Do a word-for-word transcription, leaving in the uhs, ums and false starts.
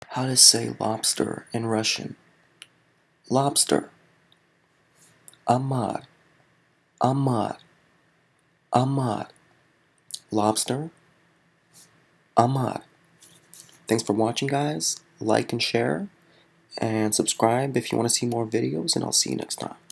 How to say lobster in Russian. Lobster. Amar. Amar. Amar. Lobster. Amar. Thanks for watching, guys. Like and share. And subscribe if you want to see more videos, and I'll see you next time.